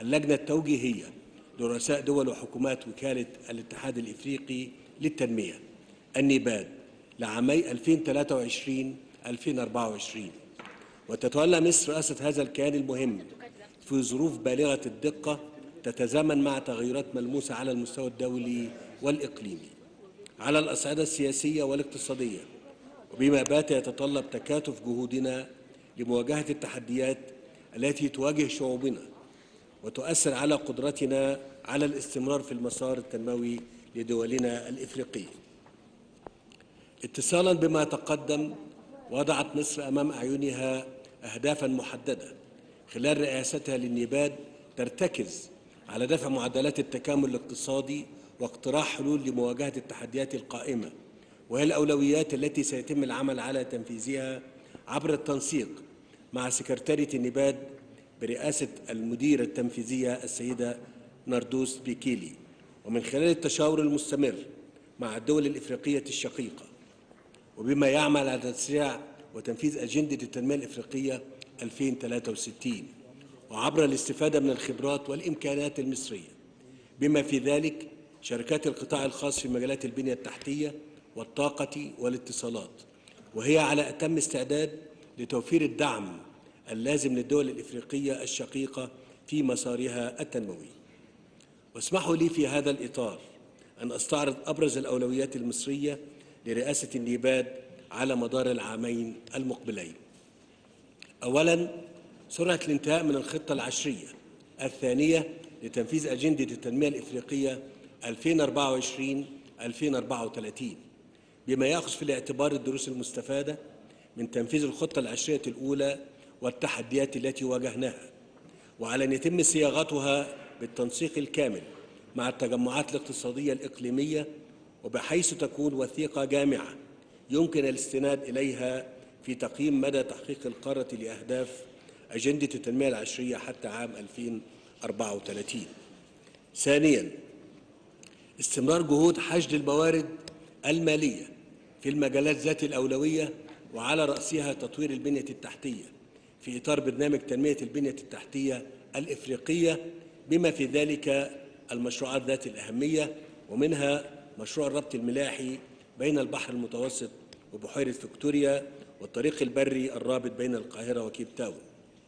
اللجنة التوجيهية لرؤساء دول وحكومات وكالة الاتحاد الإفريقي للتنمية النيباد لعامي 2023-2024. وتتولى مصر رئاسة هذا الكيان المهم في ظروف بالغة الدقة تتزامن مع تغيرات ملموسة على المستوى الدولي والإقليمي على الأصعدة السياسية والاقتصادية، وبما بات يتطلب تكاتف جهودنا لمواجهة التحديات التي تواجه شعوبنا وتؤثر على قدرتنا على الاستمرار في المسار التنموي لدولنا الإفريقية. اتصالاً بما تقدم، وضعت مصر أمام أعينها أهدافاً محددة خلال رئاستها للنيباد ترتكز على دفع معدلات التكامل الاقتصادي واقتراح حلول لمواجهة التحديات القائمة، وهي الأولويات التي سيتم العمل على تنفيذها عبر التنسيق مع سكرتارية النيباد برئاسة المديرة التنفيذية السيدة ناردوس بيكيلي، ومن خلال التشاور المستمر مع الدول الإفريقية الشقيقة، وبما يعمل على تسريع وتنفيذ أجندة التنمية الإفريقية 2063 وعبر الاستفادة من الخبرات والإمكانات المصرية، بما في ذلك شركات القطاع الخاص في مجالات البنية التحتية والطاقة والاتصالات، وهي على أتم استعداد لتوفير الدعم اللازم للدول الإفريقية الشقيقة في مسارها التنموي. واسمحوا لي في هذا الإطار أن أستعرض أبرز الأولويات المصرية لرئاسة النيباد على مدار العامين المقبلين. أولاً، سرعة الانتهاء من الخطة العشرية الثانية لتنفيذ أجندة التنمية الإفريقية 2024-2034 بما يأخذ في الاعتبار الدروس المستفادة من تنفيذ الخطة العشرية الأولى والتحديات التي واجهناها، وعلى أن يتم صياغتها بالتنسيق الكامل مع التجمعات الاقتصادية الإقليمية، وبحيث تكون وثيقة جامعة يمكن الاستناد إليها في تقييم مدى تحقيق القارة لأهداف أجندة التنمية العشرية حتى عام 2034. ثانياً، استمرار جهود حشد الموارد المالية في المجالات ذات الأولوية، وعلى رأسها تطوير البنية التحتية في إطار برنامج تنمية البنية التحتية الإفريقية، بما في ذلك المشروعات ذات الأهمية، ومنها مشروع الربط الملاحي بين البحر المتوسط وبحيرة فيكتوريا والطريق البري الرابط بين القاهرة وكيب تاون،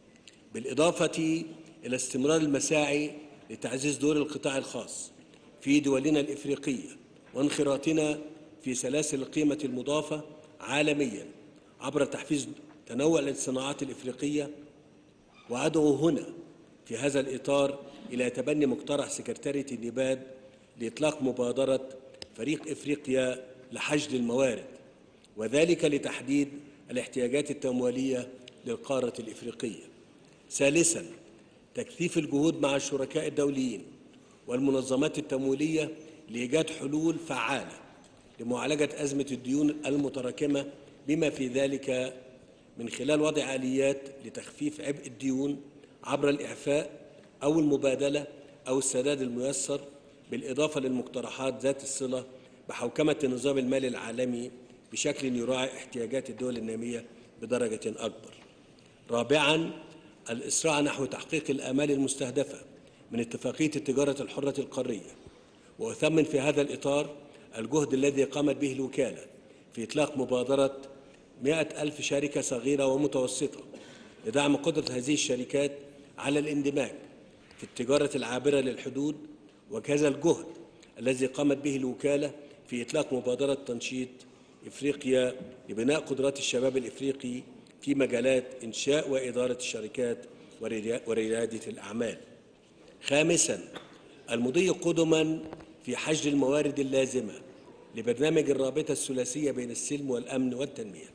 بالإضافة إلى استمرار المساعي لتعزيز دور القطاع الخاص في دولنا الإفريقية وانخراطنا في سلاسل القيمة المضافة عالمياً عبر تحفيز تنوع الصناعات الإفريقية. وأدعو هنا في هذا الإطار إلى تبني مقترح سكرتارية النيباد لإطلاق مبادرة فريق إفريقيا لحشد الموارد، وذلك لتحديد الاحتياجات التمويلية للقارة الإفريقية. ثالثاً، تكثيف الجهود مع الشركاء الدوليين والمنظمات التمويلية لإيجاد حلول فعالة لمعالجة أزمة الديون المتراكمة، بما في ذلك من خلال وضع آليات لتخفيف عبء الديون عبر الإعفاء أو المبادلة أو السداد الميسر، بالإضافة للمقترحات ذات الصلة بحوكمة النظام المالي العالمي بشكل يراعي احتياجات الدول النامية بدرجة أكبر. رابعاً، الإسراع نحو تحقيق الآمال المستهدفة من اتفاقية التجارة الحرة القارية، وأثمن في هذا الإطار الجهد الذي قامت به الوكالة في إطلاق مبادرة 100,000 شركة صغيرة ومتوسطة لدعم قدرة هذه الشركات على الاندماج في التجارة العابرة للحدود، وكذا الجهد الذي قامت به الوكالة في إطلاق مبادرة تنشيط إفريقيا لبناء قدرات الشباب الإفريقي في مجالات إنشاء وإدارة الشركات وريادة الأعمال. خامساً، المضي قدماً في حشد الموارد اللازمة لبرنامج الرابطة الثلاثية بين السلم والأمن والتنمية،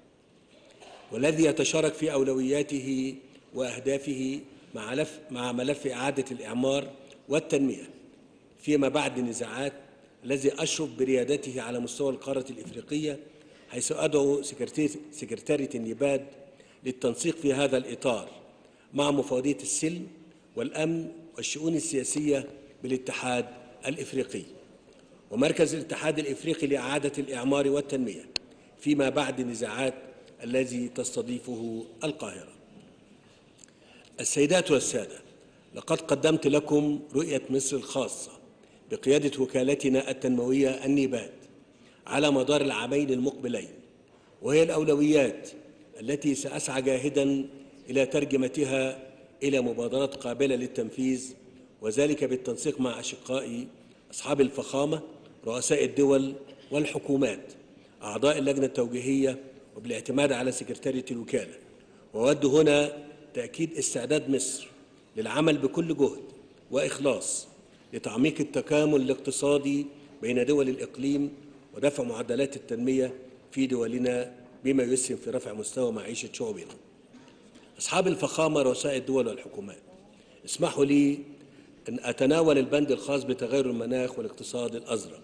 والذي يتشارك في أولوياته وأهدافه مع ملف إعادة الإعمار والتنمية فيما بعد النزاعات، الذي أشرف بريادته على مستوى القارة الإفريقية، حيث أدعو سكرتارية النيباد للتنسيق في هذا الإطار مع مفوضية السلم والأمن والشؤون السياسية بالاتحاد الإفريقي ومركز الاتحاد الإفريقي لإعادة الإعمار والتنمية فيما بعد النزاعات الذي تستضيفه القاهرة. السيدات والسادة، لقد قدمت لكم رؤية مصر الخاصة بقيادة وكالتنا التنموية النيبات على مدار العامين المقبلين، وهي الأولويات التي سأسعى جاهداً إلى ترجمتها إلى مبادرات قابلة للتنفيذ، وذلك بالتنسيق مع أشقائي أصحاب الفخامة رؤساء الدول والحكومات أعضاء اللجنة التوجيهية، وبالاعتماد على سكرتارية الوكالة. وأود هنا تأكيد استعداد مصر للعمل بكل جهد وإخلاص لتعميق التكامل الاقتصادي بين دول الإقليم ودفع معدلات التنمية في دولنا بما يسهم في رفع مستوى معيشة شعوبنا. أصحاب الفخامة رؤساء الدول والحكومات، اسمحوا لي أن أتناول البند الخاص بتغير المناخ والاقتصاد الأزرق.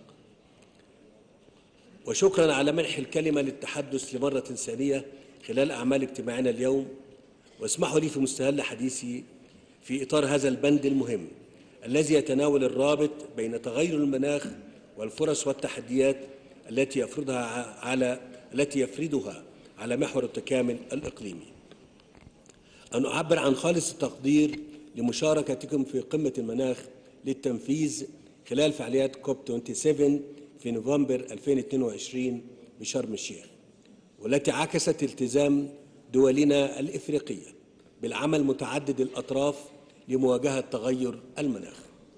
وشكرا على منح الكلمة للتحدث لمرة ثانية خلال أعمال اجتماعنا اليوم، واسمحوا لي في مستهل حديثي في إطار هذا البند المهم الذي يتناول الرابط بين تغير المناخ والفرص والتحديات التي يفرضها على محور التكامل الإقليمي. أن أعبر عن خالص التقدير لمشاركتكم في قمة المناخ للتنفيذ خلال فعاليات كوب 27 في نوفمبر 2022 بشرم الشيخ، والتي عكست التزام دولنا الإفريقية بالعمل متعدد الأطراف لمواجهة تغير المناخ.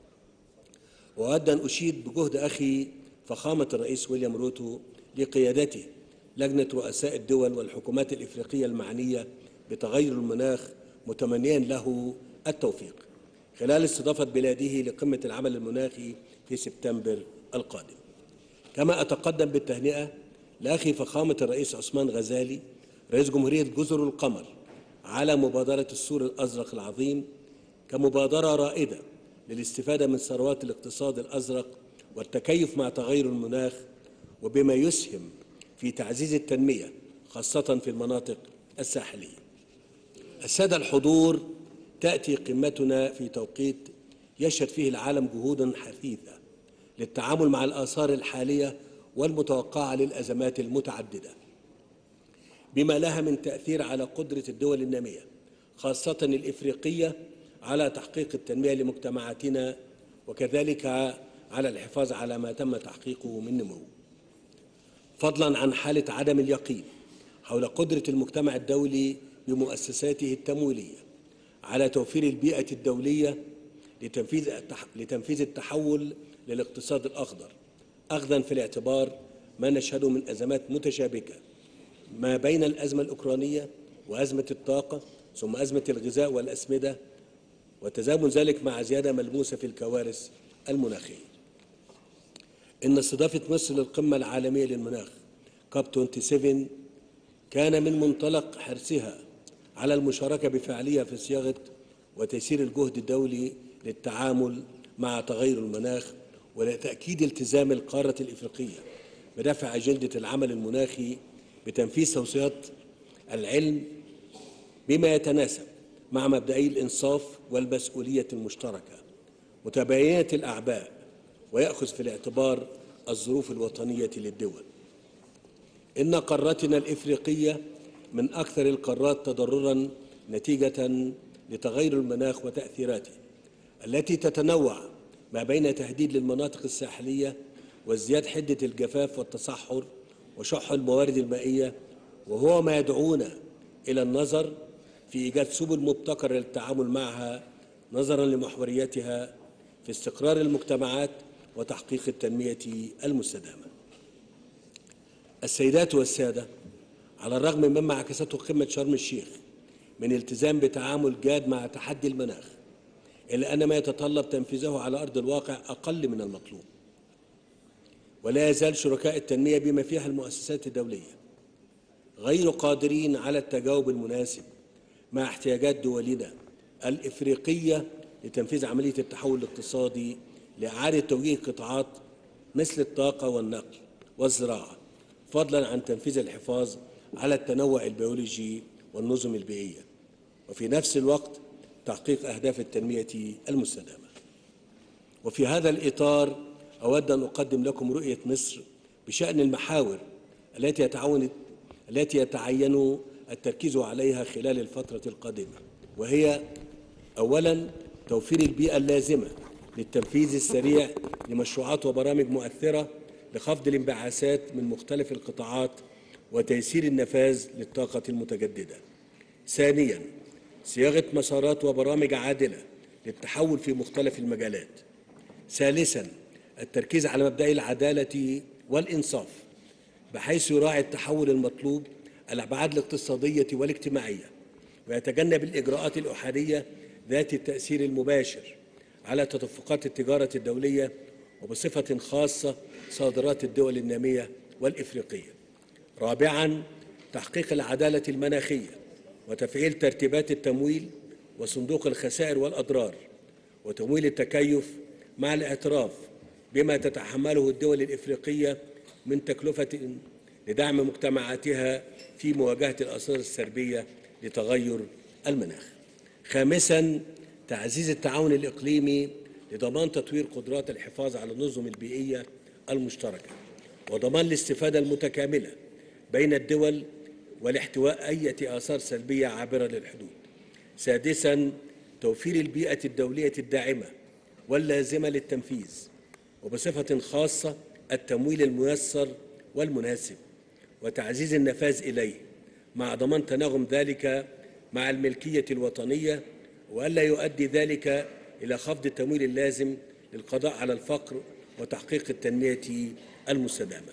وأود أن أشيد بجهد أخي فخامة الرئيس ويليام روتو لقيادته لجنة رؤساء الدول والحكومات الإفريقية المعنية بتغير المناخ، متمنيا له التوفيق خلال استضافة بلاده لقمة العمل المناخي في سبتمبر القادم. كما أتقدم بالتهنئة لأخي فخامة الرئيس عثمان غزالي رئيس جمهورية جزر القمر على مبادرة السور الأزرق العظيم كمبادرة رائدة للاستفادة من ثروات الاقتصاد الأزرق والتكيف مع تغير المناخ، وبما يسهم في تعزيز التنمية خاصة في المناطق الساحلية. السادة الحضور، تأتي قمتنا في توقيت يشهد فيه العالم جهوداً حثيثة للتعامل مع الآثار الحالية والمتوقعة للأزمات المتعددة، بما لها من تأثير على قدرة الدول النامية خاصة الإفريقية على تحقيق التنمية لمجتمعاتنا، وكذلك على الحفاظ على ما تم تحقيقه من نمو، فضلاً عن حالة عدم اليقين حول قدرة المجتمع الدولي بمؤسساته التمويلية على توفير البيئة الدولية لتنفيذ التحول للاقتصاد الأخضر، أخذاً في الاعتبار ما نشهده من أزمات متشابكة ما بين الأزمة الأوكرانية وأزمة الطاقة ثم أزمة الغذاء والأسمدة، وتزامن ذلك مع زيادة ملموسة في الكوارث المناخية. إن استضافة مصر للقمة العالمية للمناخ كوب 27 كان من منطلق حرصها على المشاركة بفعالية في صياغة وتيسير الجهد الدولي للتعامل مع تغير المناخ، ولتأكيد التزام القارة الإفريقية بدفع أجندة العمل المناخي بتنفيذ توصيات العلم بما يتناسب مع مبدئي الإنصاف والمسؤولية المشتركة، متباينة الأعباء ويأخذ في الاعتبار الظروف الوطنية للدول. إن قارتنا الإفريقية من أكثر القارات تضرراً نتيجة لتغير المناخ وتأثيراته التي تتنوع ما بين تهديد للمناطق الساحلية وازدياد حدة الجفاف والتصحر وشح الموارد المائية، وهو ما يدعونا إلى النظر في إيجاد سبل مبتكرة للتعامل معها نظراً لمحوريتها في استقرار المجتمعات وتحقيق التنمية المستدامة. السيدات والسادة، على الرغم مما عكسته قمة شرم الشيخ من التزام بتعامل جاد مع تحدي المناخ، إلا أن ما يتطلب تنفيذه على أرض الواقع أقل من المطلوب، ولا يزال شركاء التنمية بما فيها المؤسسات الدولية غير قادرين على التجاوب المناسب مع احتياجات دولنا الإفريقية لتنفيذ عملية التحول الاقتصادي لإعادة توجيه قطاعات مثل الطاقة والنقل والزراعة، فضلاً عن تنفيذ الحفاظ على التنوع البيولوجي والنظم البيئية، وفي نفس الوقت تحقيق أهداف التنمية المستدامة. وفي هذا الإطار أود أن أقدم لكم رؤية مصر بشأن المحاور التي يتعين التركيز عليها خلال الفترة القادمة، وهي: أولاً، توفير البيئة اللازمة للتنفيذ السريع لمشروعات وبرامج مؤثرة لخفض الانبعاثات من مختلف القطاعات وتيسير النفاذ للطاقة المتجددة. ثانياً، صياغة مسارات وبرامج عادلة للتحول في مختلف المجالات. ثالثاً، التركيز على مبدأ العدالة والإنصاف بحيث يراعي التحول المطلوب الأبعاد الاقتصادية والاجتماعية ويتجنب الإجراءات الأحادية ذات التأثير المباشر على تدفقات التجارة الدولية وبصفة خاصة صادرات الدول النامية والإفريقية. رابعاً، تحقيق العدالة المناخية وتفعيل ترتيبات التمويل وصندوق الخسائر والأضرار وتمويل التكيف مع الاعتراف بما تتحمله الدول الإفريقية من تكلفة لدعم مجتمعاتها في مواجهة الآثار السلبية لتغير المناخ. خامساً، تعزيز التعاون الإقليمي لضمان تطوير قدرات الحفاظ على النظم البيئية المشتركة وضمان الاستفادة المتكاملة بين الدول والاحتواء أي آثار سلبية عابرة للحدود. سادساً، توفير البيئة الدولية الداعمة واللازمة للتنفيذ وبصفة خاصة التمويل الميسر والمناسب وتعزيز النفاذ إليه مع ضمان تناغم ذلك مع الملكية الوطنية وألا يؤدي ذلك إلى خفض التمويل اللازم للقضاء على الفقر وتحقيق التنمية المستدامة.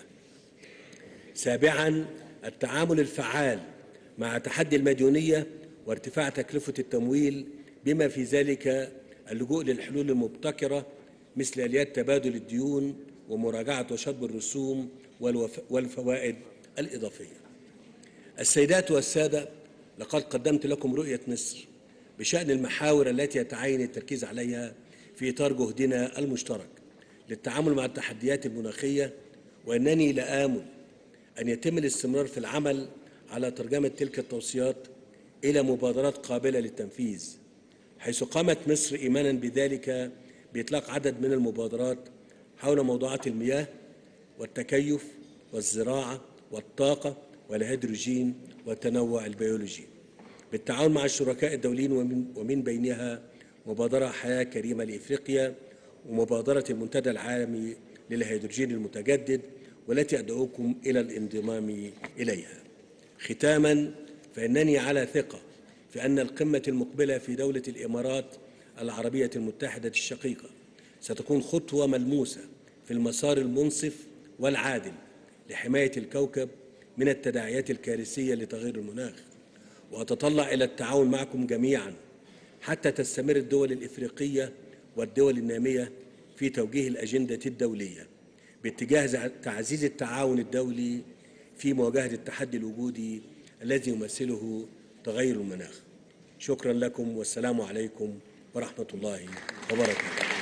سابعاً، التعامل الفعال مع تحدي المديونية وارتفاع تكلفة التمويل بما في ذلك اللجوء للحلول المبتكرة مثل آليات تبادل الديون ومراجعة وشطب الرسوم والفوائد الإضافية. السيدات والسادة، لقد قدمت لكم رؤية مصر بشأن المحاور التي يتعين التركيز عليها في إطار جهدنا المشترك للتعامل مع التحديات المناخية، وأنني لآمل أن يتم الاستمرار في العمل على ترجمة تلك التوصيات إلى مبادرات قابلة للتنفيذ، حيث قامت مصر إيماناً بذلك بإطلاق عدد من المبادرات حول موضوعات المياه والتكيف والزراعة والطاقة والهيدروجين والتنوع البيولوجي بالتعاون مع الشركاء الدوليين ومن بينها مبادرة حياة كريمة لإفريقيا ومبادرة المنتدى العالمي للهيدروجين المتجدد والتي أدعوكم إلى الانضمام إليها. ختاماً، فإنني على ثقة في أن القمة المقبلة في دولة الإمارات العربية المتحدة الشقيقة ستكون خطوة ملموسة في المسار المنصف والعادل لحماية الكوكب من التداعيات الكارثية لتغير المناخ، وأتطلع إلى التعاون معكم جميعاً حتى تستمر الدول الإفريقية والدول النامية في توجيه الأجندة الدولية باتجاه تعزيز التعاون الدولي في مواجهة التحدي الوجودي الذي يمثله تغير المناخ. شكراً لكم والسلام عليكم ورحمة الله وبركاته.